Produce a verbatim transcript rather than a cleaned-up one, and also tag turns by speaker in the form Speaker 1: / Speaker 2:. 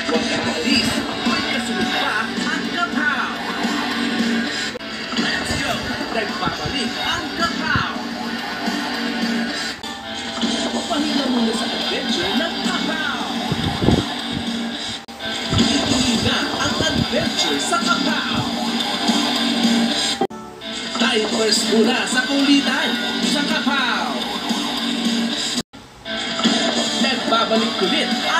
Speaker 1: Huwag ka alis, may kasunod pa ang Kapow! Let's go! Nagbabalik ang Kapow! Pahila muna sa adventure ng Kapow! Ituloy na ang adventure sa Kapow! Divers muna sa kulitan sa Kapow! Nagbabalik ulit